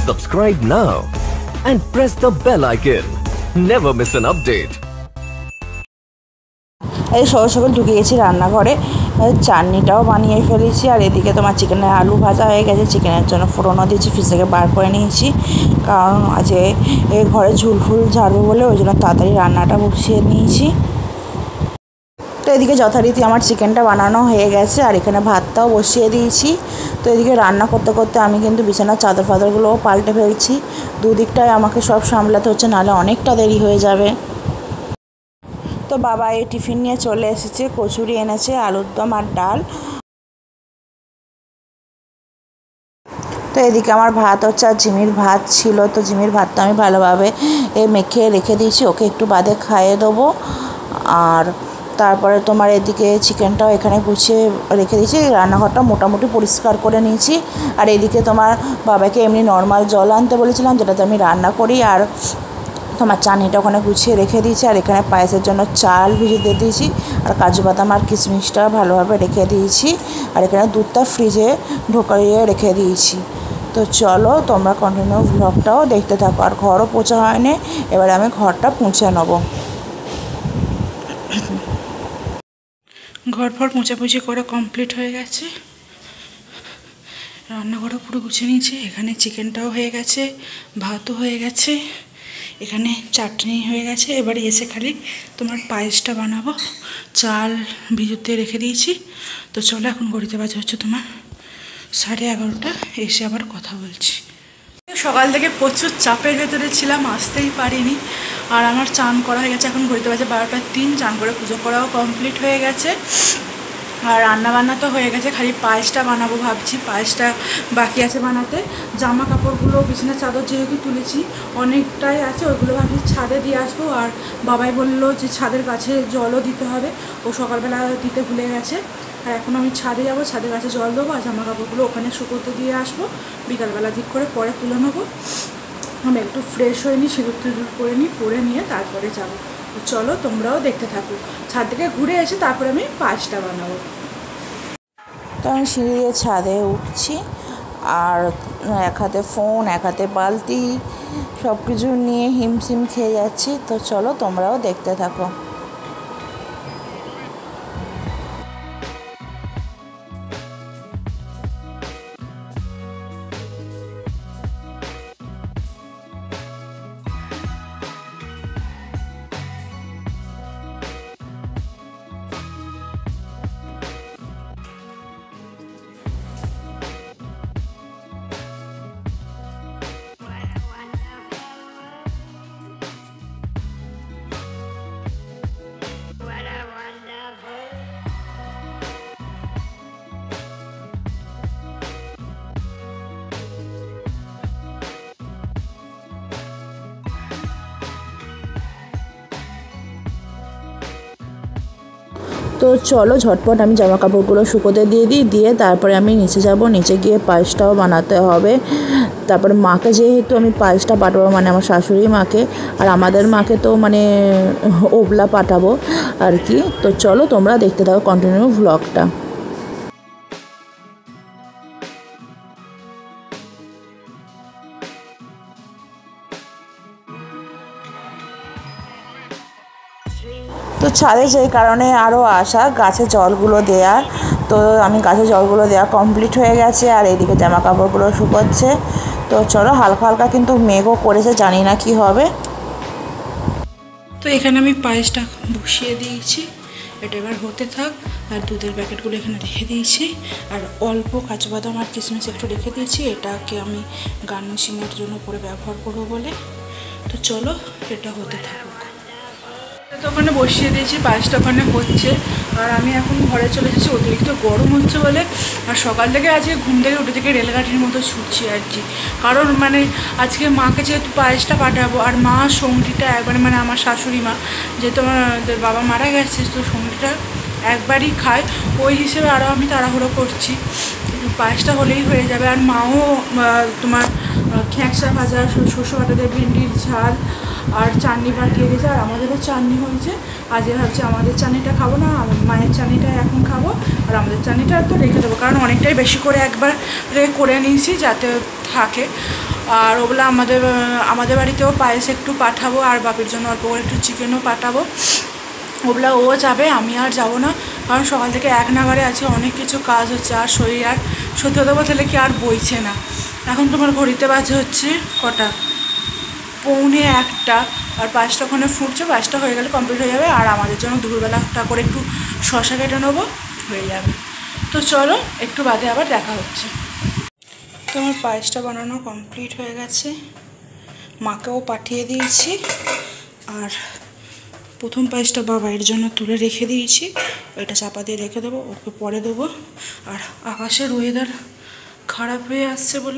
Subscribe now and press the bell icon. Never miss an update. এই সকাল সকাল ঢুকে গেছি রান্নাঘরে, চাটনিটাও বানিয়ে ফেলেছি। আর এদিকে তোমার চিকেনের আলু ভাজা হয়ে গেছে, চিকেনের জন্য ফোড়নও দিয়েছি, ফ্রিজ থেকে বার করে নিয়েছি। কারণ আজ ঘরে ঝুলফুল ঝাড়বো বলে ওই জন্য তাড়াতাড়ি রান্নাটা বসিয়ে নিয়েছি। তো এদিকে যথারীতি আমার চিকেনটা বানানো হয়ে গেছে, আর এখানে ভাতটাও বসিয়ে দিয়েছি। তো এদিকে রান্না করতে করতে আমি কিন্তু বিছানার চাদর ফাদরগুলোও পাল্টে ফেলছি। দুদিকটায় আমাকে সব সামলাতে হচ্ছে, নাহলে অনেকটা দেরি হয়ে যাবে। তো বাবা এই টিফিন নিয়ে চলে এসেছে, কচুরি এনেছে, আলুর দম আর ডাল। তো এদিকে আমার ভাত হচ্ছে, আর জিমির ভাত ছিল। তো জিমির ভাতটা আমি ভালোভাবে মেখে রেখে দিয়েছি, ওকে একটু বাদে খাইয়ে দেবো। আর তারপরে তোমার এদিকে চিকেনটাও এখানে গুছিয়ে রেখে দিয়েছি। রান্নাঘরটা মোটামুটি পরিষ্কার করে নিয়েছি। আর এদিকে তোমার বাবাকে এমনি নর্মাল জল আনতে বলেছিলাম, যেটাতে আমি রান্না করি। আর তোমার চাটনিটা ওখানে গুছিয়ে রেখে দিয়েছি। আর এখানে পায়েসের জন্য চাল ভিজিয়ে দিয়েছি, আর কাজু বাদাম আর কিশমিশটা ভালোভাবে রেখে দিয়েছি। আর এখানে দুধটা ফ্রিজে ঢোকাইয়ে রেখে দিয়েছি। তো চলো তোমরা কন্টিনিউ ভ্লগটাও দেখতে থাকো। আর ঘরও পোছা হয়নি, এবারে আমি ঘরটা মুছে নেবো। ঘর ফর মোছাপুছি করে কমপ্লিট হয়ে গেছে, রান্নাঘরও পুরো গুছিয়ে নিয়েছি। এখানে চিকেনটাও হয়ে গেছে, ভাতও হয়ে গেছে, এখানে চাটনি হয়ে গেছে। এবারে এসে খালি তোমার পায়েসটা বানাবো, চাল ভিজুতে রেখে দিয়েছি। তো চলো এখন ঘড়িতে বাজে হচ্ছে তোমার 11:30, এসে আবার কথা বলছি। সকাল থেকে প্রচুর চাপের ভেতরে ছিলাম, আসতেই পারিনি। আর আমার চান করা হয়ে গেছে, এখন ঘড়িতে বাজে 12:03। চান করে পুজো করাও কমপ্লিট হয়ে গেছে, আর রান্নাবান্না তো হয়ে গেছে। খালি পায়েসটা বানাবো ভাবছি, পায়েসটা বাকি আছে বানাতে। জামা কাপড়গুলো বিছানার চাদর যেহেতু তুলেছি অনেকটাই আছে, ওইগুলো ভাবছি ছাদে দিয়ে আসবো। আর বাবাই বললো যে ছাদের কাছে জলও দিতে হবে, ও সকালবেলা দিতে ভুলে গেছে। আর এখন আমি ছাদে যাবো, ছাদের কাছে জল দেবো, আর জামা কাপড়গুলো ওখানে শুকোতে দিয়ে আসবো। বিকালবেলা দিক করে পরে তুলে নেবো। আমি একটু ফ্রেশ হয়ে নিই, সিঁদুর টিঁদুর করে নিই, পরে নিয়ে তারপরে যাবো। চলো তোমরাও দেখতে থাকো। ছাদ থেকে ঘুরে এসে তারপরে আমি পায়েসটা বানাবো। তো আমি সিঁড়ি দিয়ে ছাদে উঠছি, আর এক হাতে ফোন, এক হাতে বালতি, সব কিছু নিয়ে হিমশিম খেয়ে যাচ্ছি। তো চলো তোমরাও দেখতে থাকো। তো চলো ঝটপট আমি জামা কাপড়গুলো শুকোতে দিয়ে তারপরে আমি নিচে যাব। নিচে গিয়ে পায়েসটাও বানাতে হবে। তারপরে মাকে যেহেতু আমি পায়েসটা পাঠাবো, মানে আমার শাশুড়ি মাকে, আর আমাদের মাকে তো মানে ওবলা পাঠাবো আর কি। তো চলো তোমরা দেখতে থাকো কন্টিনিউ ভ্লগটা। তো ছাদে সেই কারণে আরও আসা, গাছে জলগুলো দেওয়ার। তো আমি গাছে জলগুলো দেওয়া কমপ্লিট হয়ে গেছে, আর এইদিকে জামা কাপড়গুলো শুকোচ্ছে। তো চলো, হালকা হালকা কিন্তু মেঘও করেছে, জানি না কি হবে। তো এখানে আমি পায়েসটা বসিয়ে দিয়েছি, এটা এবার হতে থাক। আর দুধের প্যাকেটগুলো এখানে রেখে দিয়েছি, আর অল্প কাজু বাদাম আর কিশমিশ একটু রেখে দিয়েছি, এটাকে আমি গার্নিশিংয়ের জন্য পরে ব্যবহার করবো বলে। তো চলো এটা হতে থাকুক। তো ওখানে বসিয়ে দিয়েছি, পায়েসটা ওখানে হচ্ছে। আর আমি এখন ঘরে চলে এসেছি, অতিরিক্ত গরম হচ্ছে বলে। আর সকাল থেকে আজকে ঘুম থেকে উঠে থেকে রেলগাড়ির মতো ছুটছি আর কি। কারণ মানে আজকে মাকে যেহেতু পায়েসটা পাঠাবো, আর মা সঙ্গীটা একবারে, মানে আমার শাশুড়ি মা যেহেতু আমাদের বাবা মারা গেছে, তো সঙ্গীটা একবারই খায়, ওই হিসেবে আরও আমি তাড়াহুড়ো করছি। পায়েসটা হলেই হয়ে যাবে। আর মাও তোমার খেঁকসা ভাজা, শস্য বাটা দিয়ে ভেন্ডির ঝাল আর চাটনি পাঠিয়ে দিয়েছে। আর আমাদেরও চাটনি হয়েছে। আজকে ভাবছি আমাদের চাটনিটা খাবো না, মায়ের চাটনিটা এখন খাবো, আর আমাদের চাটনিটা তো রেখে দেবো, কারণ অনেকটাই বেশি করে একবার করে নিয়েছি যাতে থাকে। আর ওগুলো আমাদের বাড়িতেও পায়েস একটু পাঠাবো, আর বাপির জন্য অল্প করে একটু চিকেনও পাঠাবো। ওগুলো ও যাবে, আমি আর যাবো না, কারণ সকাল থেকে এক নাগারে আছে, অনেক কিছু কাজ হচ্ছে, আর শরীর আর সত্যি কথা বলতে কি আর বইছে না। এখন তোমার ঘড়িতে বাজে হচ্ছে কটা, 1:45, আর 5টা ওখানে ফুটছে, 5টা হয়ে গেলে কমপ্লিট হয়ে যাবে। আর আমাদের জন্য দুপুরবেলাটা করে একটু শশা কেটে নেবো, হয়ে যাবে। তো চলো একটু বাদে আবার দেখা হচ্ছে। তো আমার পায়েসটা বানানো কমপ্লিট হয়ে গেছে, মাকেও পাঠিয়ে দিয়েছি। আর প্রথম পায়েসটা বাবাইয়ের জন্য তুলে রেখে দিয়েছি, ওইটা চাপা দিয়ে রেখে দেবো, ওকে পরে দেবো। আর আকাশের ওয়েদার খারাপ হয়ে আসছে বলে,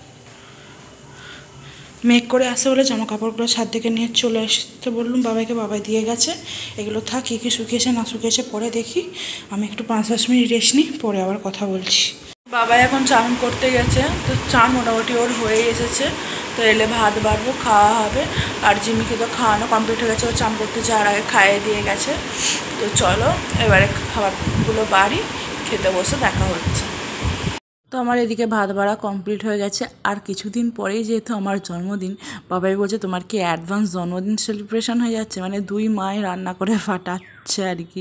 মেঘ করে আসছে বলে জামা কাপড়গুলো ছাদ থেকে নিয়ে চলে আসতে বললাম বাবাইকে, বাবাই দিয়ে গেছে। এগুলো থাক, কি শুকিয়েছে না শুকিয়েছে পরে দেখি। আমি একটু 5-10 মিনিট রেস্ট নিই, পরে আবার কথা বলছি। বাবাই এখন চান করতে গেছে, তো চান মোটামুটি ওর হয়ে এসেছে। তো এলে ভাত বাড়বো, খাওয়া হবে। আর জিমিকে তো খাওয়ানো কমপ্লিট হয়ে গেছে, ও চান করতে যাওয়ার আগে খাইয়ে দিয়ে গেছে। তো চলো এবারে খাবারগুলো বাড়ি, খেতে বসে দেখা হচ্ছে। তো আমার এদিকে ভাত বাড়া কমপ্লিট হয়ে গেছে। আর কিছুদিন পরেই যেহেতু আমার জন্মদিন, বাবাই বলছে তোমার কি অ্যাডভান্স জন্মদিন সেলিব্রেশন হয়ে যাচ্ছে, মানে 2 মাই রান্না করে ফাটাচ্ছে আর কি।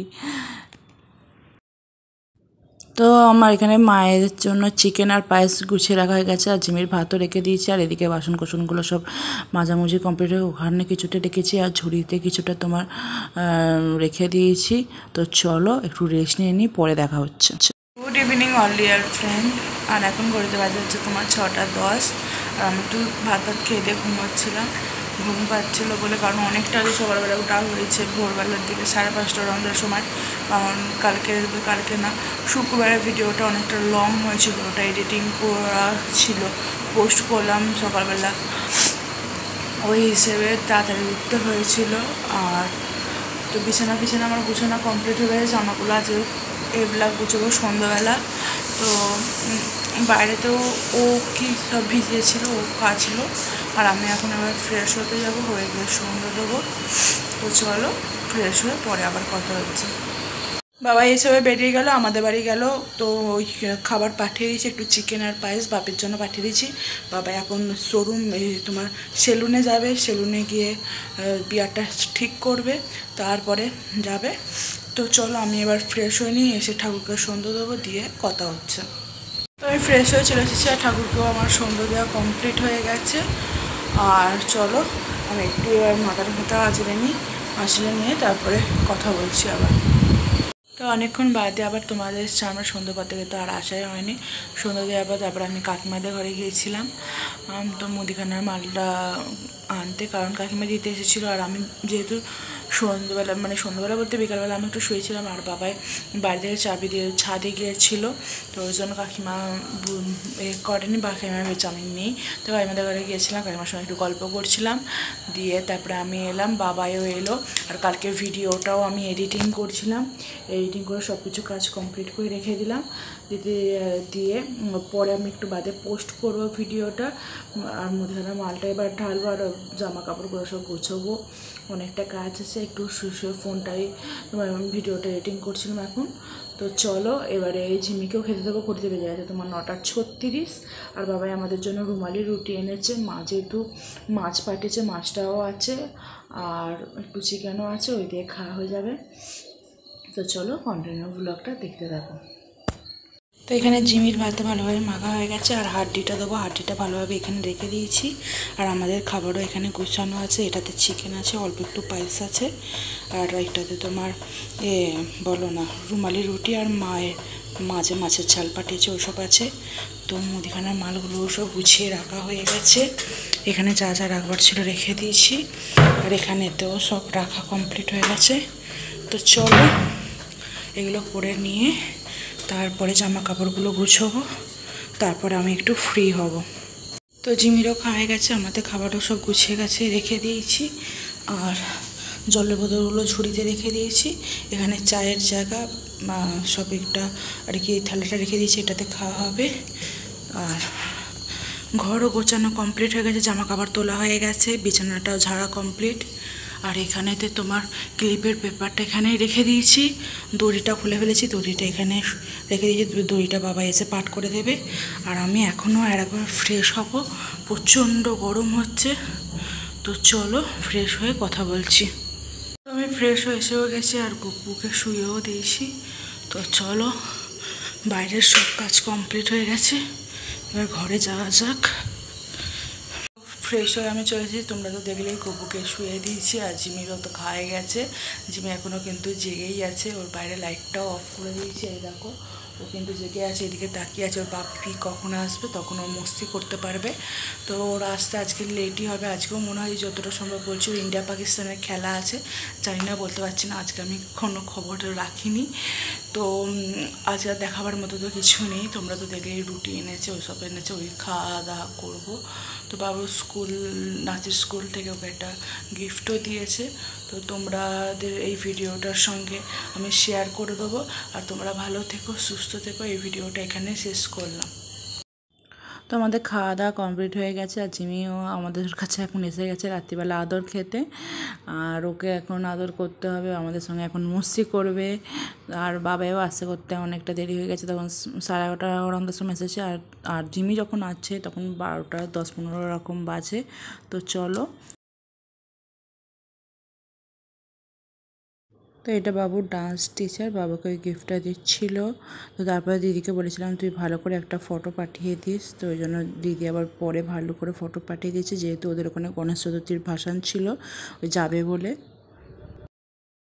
তো আমার এখানে মায়ের জন্য চিকেন আর পায়েস গুছিয়ে রাখা হয়ে গেছে, আর জিমির ভাতও রেখে দিয়েছি। আর এদিকে বাসন কোসনগুলো সব মাঝামাঝি কমপ্লিট হয়ে ওখানে কিছুটা রেখেছি, আর ঝুড়িতে কিছুটা তোমার রেখে দিয়েছি। তো চলো একটু রেস্ট নিয়ে নিই, পরে দেখা হচ্ছে। Good evening all dear friend. আর এখন ঘড়িতে বাজে হচ্ছে তোমার 6:10। আর আমি একটু ভাত খেয়ে দিয়ে ঘুমোচ্ছিলাম, ঘুম পাচ্ছিলো বলে, কারণ অনেকটা আগে সকালবেলা ওটা হয়েছে ভোরবেলার দিকে 5:30 রন্ধার সময়। কারণ কালকে না শুক্রবারের ভিডিওটা অনেকটা লং হয়েছিল, ওটা এডিটিং করা ছিল, পোস্ট করলাম সকালবেলা, ওই হিসেবে তাড়াতাড়ি উঠতে হয়েছিল। আর তো বিছানা আমার গুছানো কমপ্লিট হয়ে গেছে, জামাগুলো আজকে এগুলা গুছাবো সন্ধ্যাবেলা। তো বাইরেতেও ও কি সব ভিজিয়েছিল, ও কাছিল। আর আমি এখন আবার ফ্রেশ হতে যাবো, হয়ে গিয়ে সন্ধ্যা দেবো। তো চলো ফ্রেশ হয়ে পরে আবার কথা হচ্ছে। বাবা এসবে বেরিয়ে গেল, আমাদের বাড়ি গেল। তো ওই খাবার পাঠিয়ে দিয়েছি, একটু চিকেন আর পায়েস বাপির জন্য পাঠিয়ে দিয়েছি। বাবা এখন শোরুম তোমার সেলুনে যাবে, সেলুনে গিয়ে বিয়ারটা ঠিক করবে, তারপরে যাবে। তো চলো আমি এবার ফ্রেশ হয়ে নিই, এসে ঠাকুরকে সন্ধ্যা দেবো, দিয়ে কথা হচ্ছে। তো আমি ফ্রেশ হয়ে চলে এসেছি, আর ঠাকুরকেও আমার সন্ধ্যা দেওয়া কমপ্লিট হয়ে গেছে। আর চলো আমি একটু এবার মাথাটা আঁচড়ে নিই, আঁচড়ে নিয়ে তারপরে কথা বলছি আবার। তো অনেকক্ষণ বাদে আবার তোমাদের সামনে সন্ধ্যাপাত থেকে তো আর আসাই হয়নি। সন্ধ্যা দেওয়ার পর তারপরে আমি কাকিমাদের ঘরে গিয়েছিলাম তো মুদিখানার মালটা আনতে, কারণ কাকিমা দিতে এসেছিলো। আর আমি যেহেতু সন্ধ্যাবেলা বলতে বিকালবেলা আমি একটু শুয়েছিলাম, আর বাবাই বাড়ি থেকে চাবি দিয়ে ছাদে গিয়েছিলো, তো ওই জন্য কাকিমা করেনি, বা কাকিমা ভেবেছে আমি নেই। তো কাকিমাদের ঘরে গিয়েছিলাম, কাকিমার সঙ্গে একটু গল্প করছিলাম, দিয়ে তারপরে আমি এলাম, বাবাইও এলো। আর কালকে ভিডিওটাও আমি এডিটিং করছিলাম, এডিটিং করে সব কিছু কাজ কমপ্লিট করে রেখে দিলাম, দিয়ে পরে আমি একটু বাদে পোস্ট করব ভিডিওটা। আর মুদিখানার মালটা এবার ঢালবো, আর জামা কাপড়গুলো সব গোছাবো, অনেকটা কাজ আছে। একটু শুয়ে ফোনটাই ভিডিওটা এডিটিং করছিলাম এখন। তো চলো এবারে ঝিমিকেও খেতে দেবো, করতে বেজে গেছে তোমার 9:36। আর বাবাই আমাদের জন্য রুমালি রুটি এনেছে, মা যেহেতু মাছ পাঠিয়েছে, মাছটাও আছে, আর একটু চিকেনও আছে, ওই দিয়ে খাওয়া হয়ে যাবে। তো চলো কন্টিনিউ ব্লগটা দেখতে থাকো। তো এখানে জিমির ভাতটা ভালোভাবে মাখা হয়ে গেছে, আর হাড্ডিটা দেবো, হাড্ডিটা ভালোভাবে এখানে রেখে দিয়েছি। আর আমাদের খাবারও এখানে গোছানো আছে, এটাতে চিকেন আছে, অল্প একটু পায়েস আছে, আর এটাতে তোমার বলো না রুমালি রুটি, আর মাছের ঝাল পাঠিয়েছে, ওসব আছে। তো মুদিখানার মালগুলো সব গুছিয়ে রাখা হয়ে গেছে, এখানে যা যা রাখবার ছিল রেখে দিয়েছি, আর এখানেতেও সব রাখা কমপ্লিট হয়ে গেছে। তো চলো এগুলো করে নিয়ে তারপরে জামা কাপড়গুলো গুছাবো, তারপরে আমি একটু ফ্রি হব। তো জিমিরও খাওয়া গেছে, আমাদের খাবারও সব গুছিয়ে গেছে, রেখে দিয়েছি। আর জলের বোতলগুলো ঝুড়িতে রেখে দিয়েছি, এখানে চায়ের জায়গা সব একটা আর কি থালাটা রেখে দিয়েছি, এটাতে খাওয়া হবে। আর ঘরও গোছানো কমপ্লিট হয়ে গেছে, জামা কাপড় তোলা হয়ে গেছে, বিছানাটাও ঝাড়া কমপ্লিট। আর এখানেতে তোমার ক্লিপের পেপারটা এখানেই রেখে দিয়েছি, দড়িটা খুলে ফেলেছি, দড়িটা এখানে রেখে দিয়েছি, দড়িটা বাবা এসে পাট করে দেবে। আর আমি এখনও আর একবার ফ্রেশ হব, প্রচণ্ড গরম হচ্ছে। তো চলো ফ্রেশ হয়ে কথা বলছি। তো আমি ফ্রেশ হয়ে এসেও গেছি আর গুপুকে শুয়েও দিয়েছি। তো চলো, বাইরের সব কাজ কমপ্লিট হয়ে গেছে, এবার ঘরে যাওয়া যাক। ফ্রেশ হয়ে আমি চলে এসেছি, তোমরা তো দেখলেই গপুকে শুয়ে দিয়েছি। আর জিমিরও তো খাওয়া গেছে, জিমি এখনও কিন্তু জেগেই আছে, ওর বাইরে লাইটটাও অফ করে দিয়েছি। এই দেখো ও কিন্তু জেগে আছে, এদিকে তাকিয়ে আছে, ওর বাপি কখন আসবে তখন ও মস্তি করতে পারবে। তো ওর আসতে আজকে লেটই হবে, আজকেও মনে হয় যতটা সম্ভব বলছি ওর ইন্ডিয়া পাকিস্তানের খেলা আছে, জানি না, বলতে পারছি না, আজকে আমি কোনো খবর রাখিনি। তো আজকে দেখাবার মতো তো কিছু নেই, তোমরা তো দেখলেই রুটি এনেছে, ওইসব এনেছে, ওই খাওয়া দাওয়া করবো। তো বাবুর স্কুল, নাচের স্কুল থেকে ওকে একটা গিফটও দিয়েছে। তো তোমাদের এই ভিডিওটার সঙ্গে আমি শেয়ার করে দেবো। আর তোমরা ভালো থেকো, সুস্থ থেকো, এই ভিডিওটা এখানে শেষ করলাম। তো আমাদের খাওয়া দাওয়া কমপ্লিট হয়ে গেছে, আর জিমিও আমাদের কাছে এখন এসে গেছে রাত্রিবেলা আদর খেতে। আর ওকে এখন আদর করতে হবে, আমাদের সঙ্গে এখন মস্তি করবে। আর বাবাও আসতে করতে অনেকটা দেরি হয়ে গেছে, তখন 11:30 ওরকম সময় এসেছে। আর জিমি যখন আছে তখন 12টা 10-15 এরকম বাজে। তো চলো। তো এটা বাবুর ডান্স টিচার, বাবাকে ওই গিফটটা দিচ্ছিল। তো তারপরে দিদিকে বলেছিলাম তুই ভালো করে একটা ফটো পাঠিয়ে দিস, তো ওই জন্য দিদি আবার পরে ভালো করে ফটো পাঠিয়ে দিয়েছে, যেহেতু ওদের ওখানে গণেশ চতুর্থীর ভাসান ছিল, ওই যাবে বলে।